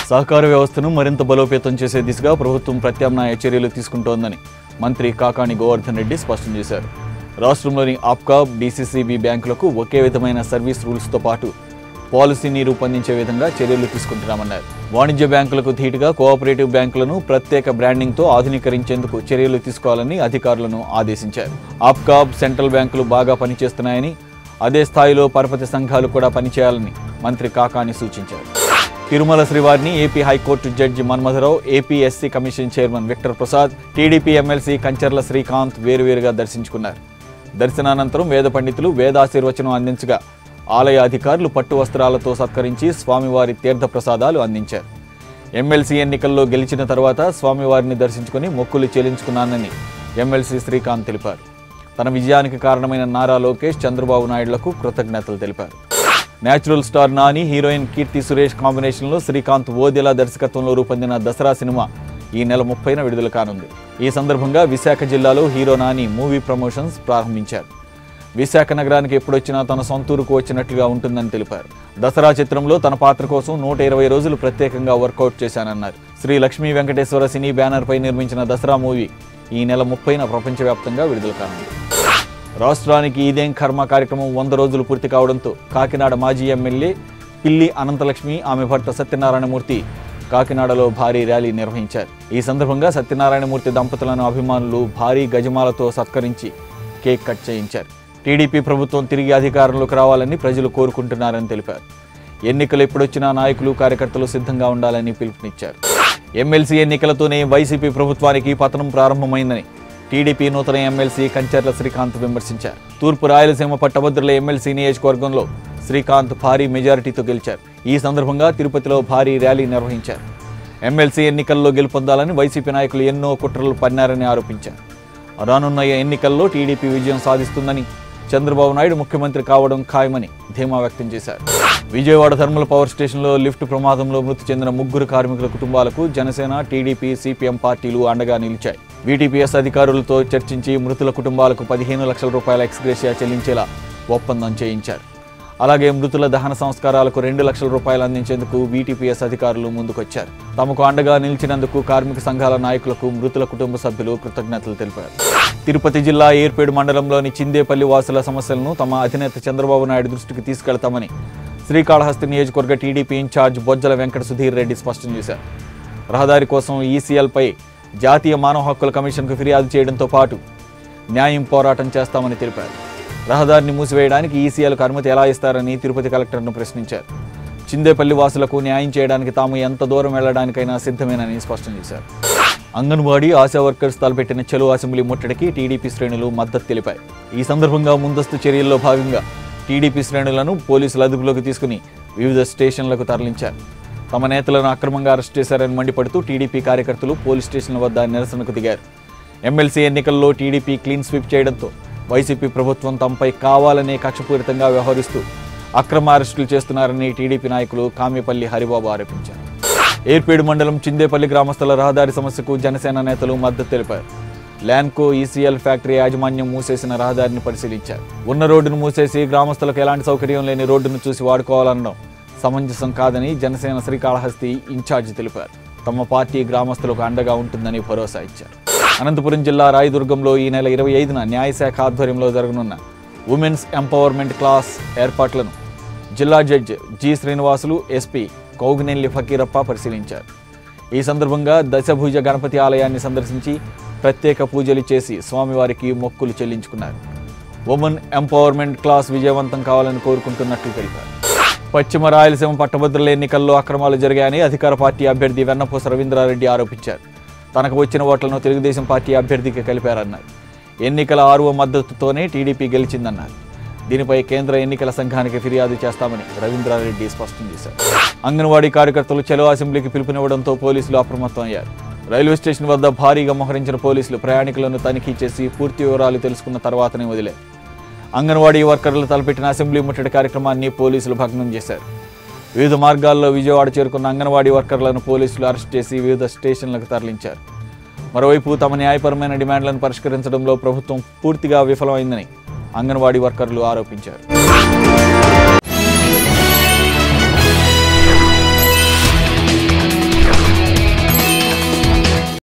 సహకార వ్యవస్థను మరింత బలోపేతం చేసే దిశగా ప్రభుత్వం ప్రత్యామ్నాయ చర్యలు తీసుకుంటోందని మంత్రి కాకాణి గోవర్ధన్ రెడ్డి స్పష్టం చేశారు. రాష్ట్రంలోని ఆప్కాబ్, డీసీసీబీ బ్యాంకులకు ఒకే విధమైన సర్వీస్ రూల్స్తో పాటు పాలసీని రూపొందించే విధంగా చర్యలు తీసుకుంటున్నామన్నారు. వాణిజ్య బ్యాంకులకు ధీటుగా కోఆపరేటివ్ బ్యాంకులను ప్రత్యేక బ్రాండింగ్తో ఆధునీకరించేందుకు చర్యలు తీసుకోవాలని అధికారులను ఆదేశించారు. ఆప్కాబ్, సెంట్రల్ బ్యాంకులు బాగా పనిచేస్తున్నాయని, అదే స్థాయిలో పరపతి సంఘాలు కూడా పనిచేయాలని మంత్రి కాకాణి సూచించారు. తిరుమల శ్రీవారిని AP high court judge Manmatharao, AP SC commission chairman Victor Prasad, TDP MLC Kancharla Srikanth వేరువేరుగా దర్శించుకున్నారు. దర్శనానంతరం వేద పండితులు వేదాశీర్వచనం అందించగా ఆలయ అధికారులు పట్టు వస్త్రాలతో సత్కరించి స్వామివారి తీర్థ ప్రసాదాలు అందించారు. ఎమ్మెల్సీ ఎన్నికల్లో గెలిచిన తర్వాత స్వామివారిని దర్శించుకుని మొక్కులు చెల్లించుకున్నానని ఎమ్మెల్సీ శ్రీకాంత్ తెలిపారు. తన విజయానికి కారణమైన నారా లోకేష్, చంద్రబాబు నాయుడులకు కృతజ్ఞతలు తెలిపారు. Natural star Nani, heroine Keerthy Suresh కాంబినేషన్లో శ్రీకాంత్ ఓదెలా దర్శకత్వంలో రూపొందిన దసరా సినిమా ఈ నెల 30న విడుదల కానుంది. ఈ సందర్భంగా విశాఖ జిల్లాలో హీరో నాని మూవీ ప్రమోషన్స్ ప్రారంభించారు. విశాఖ నగరానికి ఎప్పుడొచ్చినా తన సొంతూరుకు వచ్చినట్లుగా ఉంటుందని తెలిపారు. దసరా చిత్రంలో తన పాత్ర కోసం 120 రోజులు ప్రత్యేకంగా వర్కౌట్ చేశానన్నారు. శ్రీ లక్ష్మీ వెంకటేశ్వర సినీ బ్యానర్పై నిర్మించిన దసరా మూవీ ఈ నెల 30న ప్రపంచవ్యాప్తంగా విడుదల కానుంది. రాష్ట్రానికి ఇదేం కర్మ కార్యక్రమం 100 రోజులు పూర్తి కావడంతో కాకినాడ మాజీ ఎమ్మెల్యే పిల్లి అనంతలక్ష్మి, ఆమె భర్త సత్యనారాయణమూర్తి కాకినాడలో భారీ ర్యాలీ నిర్వహించారు. ఈ సందర్భంగా సత్యనారాయణమూర్తి దంపతులను అభిమానులు భారీ గజమాలతో సత్కరించి కేక్ కట్ చేయించారు. టీడీపీ ప్రభుత్వం తిరిగి అధికారంలోకి రావాలని ప్రజలు కోరుకుంటున్నారని తెలిపారు. ఎన్నికలు ఎప్పుడొచ్చినా నాయకులు, కార్యకర్తలు సిద్ధంగా ఉండాలని పిలుపునిచ్చారు. ఎమ్మెల్సీ ఎన్నికలతోనే వైసీపీ ప్రభుత్వానికి పతనం ప్రారంభమైందని టీడీపీ నూతన ఎమ్మెల్సీ కంచర్ల శ్రీకాంత్ విమర్శించారు. తూర్పు రాయలసీమ పట్టభద్రుల ఎమ్మెల్సీ నియోజకవర్గంలో శ్రీకాంత్ భారీ మెజారిటీతో గెలిచారు. ఈ సందర్భంగా తిరుపతిలో భారీ ర్యాలీ నిర్వహించారు. ఎమ్మెల్సీ ఎన్నికల్లో గెలుపొందాలని వైసీపీ నాయకులు ఎన్నో కుట్రలు పన్నారని ఆరోపించారు. రానున్న ఎన్నికల్లో టీడీపీ విజయం సాధిస్తుందని, చంద్రబాబు నాయుడు ముఖ్యమంత్రి కావడం ఖాయమని ధీమా వ్యక్తం చేశారు. విజయవాడ థర్మల్ పవర్ స్టేషన్లో లిఫ్ట్ ప్రమాదంలో మృతి చెందిన 3 కార్మికుల కుటుంబాలకు జనసేన, టీడీపీ, సిపిఎం పార్టీలు అండగా నిలిచాయి. వీటీపీఎస్ అధికారులతో చర్చించి మృతుల కుటుంబాలకు 15 లక్షల రూపాయల ఎక్స్గ్రేషియా చెల్లించేలా ఒప్పందం చేయించారు. అలాగే మృతుల దహన సంస్కారాలకు 2 లక్షల రూపాయలు అందించేందుకు వీటీపీఎస్ అధికారులు ముందుకొచ్చారు. తమకు అండగా నిలిచినందుకు కార్మిక సంఘాల నాయకులకు మృతుల కుటుంబ సభ్యులు కృతజ్ఞతలు తెలిపారు. తిరుపతి జిల్లా ఏర్పేడు మండలంలోని చిందేపల్లి వాసుల సమస్యలను తమ అధినేత చంద్రబాబు నాయుడు దృష్టికి తీసుకెళ్తామని శ్రీకాళహస్తి నియోజకవర్గ టీడీపీ ఇన్ఛార్జ్ బొజ్జల వెంకట సుధీర్ రెడ్డి స్పష్టం చేశారు. రహదారి కోసం ఈసీఎల్పై జాతీయ మానవ హక్కుల కమిషన్కు ఫిర్యాదు చేయడంతో పాటు న్యాయం పోరాటం చేస్తామని తెలిపారు. రహదారిని మూసివేయడానికి ఈసీఎల్కు అనుమతి ఎలా ఇస్తారని తిరుపతి కలెక్టర్ను ప్రశ్నించారు. చిందేపల్లి వాసులకు న్యాయం చేయడానికి తాము ఎంత దూరం వెళ్లడానికైనా సిద్ధమేనని స్పష్టం చేశారు. అంగన్వాడీ, ఆశా వర్కర్స్ తలపెట్టిన చెలో అసెంబ్లీ ముట్టడికి టీడీపీ శ్రేణులు మద్దతు తెలిపాయి. ఈ సందర్భంగా ముందస్తు చర్యల్లో భాగంగా టీడీపీ శ్రేణులను పోలీసులు అదుపులోకి తీసుకుని వివిధ స్టేషన్లకు తరలించారు. తమ నేతలను అక్రమంగా అరెస్ట్ చేశారని మండిపడుతూ టీడీపీ కార్యకర్తలు పోలీస్ స్టేషన్ల వద్ద నిరసనకు దిగారు. ఎమ్మెల్సీ ఎన్నికల్లో టీడీపీ క్లీన్ స్వీప్ చేయడంతో వైసీపీ ప్రభుత్వం తమపై కావాలనే కక్షపూరితంగా వ్యవహరిస్తూ అక్రమ అరెస్టులు చేస్తున్నారని టీడీపీ నాయకులు కామ్యపల్లి హరిబాబు ఆరోపించారు. ఏర్పేడు మండలం చిందేపల్లి గ్రామస్తుల రహదారి సమస్యకు జనసేన నేతలు మద్దతు తెలిపారు. ల్యాన్కో, ఈసీఎల్ ఫ్యాక్టరీ యాజమాన్యం మూసేసిన రహదారిని పరిశీలించారు. ఉన్న రోడ్డును మూసేసి గ్రామస్తులకు ఎలాంటి సౌకర్యం లేని రోడ్డును చూసి వాడుకోవాలనడం సమంజసం కాదని జనసేన శ్రీకాళహస్తి ఇన్ఛార్జి తెలిపారు. తమ పార్టీ గ్రామస్తులకు అండగా ఉంటుందని భరోసా ఇచ్చారు. అనంతపురం జిల్లా రాయదుర్గంలో ఈ నెల 25న న్యాయశాఖ ఆధ్వర్యంలో జరగనున్న ఉమెన్స్ ఎంపవర్మెంట్ క్లాస్ ఏర్పాట్లను జిల్లా judge G Srinivasulu, SP Kouginelli Fakirappa పరిశీలించారు. ఈ సందర్భంగా దశభుజ గణపతి ఆలయాన్ని సందర్శించి ప్రత్యేక పూజలు చేసి స్వామివారికి మొక్కులు చెల్లించుకున్నారు. ఉమెన్ ఎంపవర్మెంట్ క్లాస్ విజయవంతం కావాలని కోరుకుంటున్నట్లు తెలిపారు. పశ్చిమ రాయలసీమ పట్టభద్రుల ఎన్నికల్లో అక్రమాలు జరిగాయని అధికార పార్టీ అభ్యర్థి వెన్నపూస రవీంద్రారెడ్డి ఆరోపించారు. తనకు వచ్చిన ఓట్లను తెలుగుదేశం పార్టీ అభ్యర్థికి కలిపారన్నారు. ఎన్నికల 6వ మద్దతుతోనే టీడీపీ గెలిచిందన్నారు. దీనిపై కేంద్ర ఎన్నికల సంఘానికి ఫిర్యాదు చేస్తామని రవీంద్రారెడ్డి స్పష్టం చేశారు. అంగన్వాడీ కార్యకర్తలు చెలో అసెంబ్లీకి పిలుపునివ్వడంతో పోలీసులు అప్రమత్తం అయ్యారు. రైల్వే స్టేషన్ వద్ద భారీగా మోహరించిన పోలీసులు ప్రయాణికులను తనిఖీ చేసి పూర్తి వివరాలు తెలుసుకున్న తర్వాతనే వదిలారు. అంగన్వాడీ వర్కర్లు తలపెట్టిన అసెంబ్లీ ముట్టడి కార్యక్రమాన్ని పోలీసులు భగ్నం చేశారు. వివిధ మార్గాల్లో విజయవాడ చేరుకున్న అంగన్వాడీ వర్కర్లను పోలీసులు అరెస్ట్ చేసి వివిధ స్టేషన్లకు తరలించారు. మరోవైపు తమ న్యాయపరమైన డిమాండ్లను పరిష్కరించడంలో ప్రభుత్వం పూర్తిగా విఫలమైందని అంగన్వాడీ వర్కర్లు ఆరోపించారు.